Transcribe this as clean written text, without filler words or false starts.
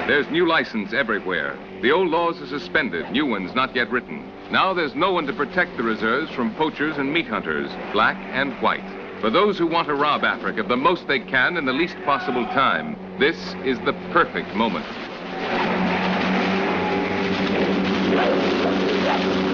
There's new license everywhere. The old laws are suspended, new ones not yet written. Now there's no one to protect the reserves from poachers and meat hunters, black and white. For those who want to rob Africa the most they can in the least possible time, this is the perfect moment.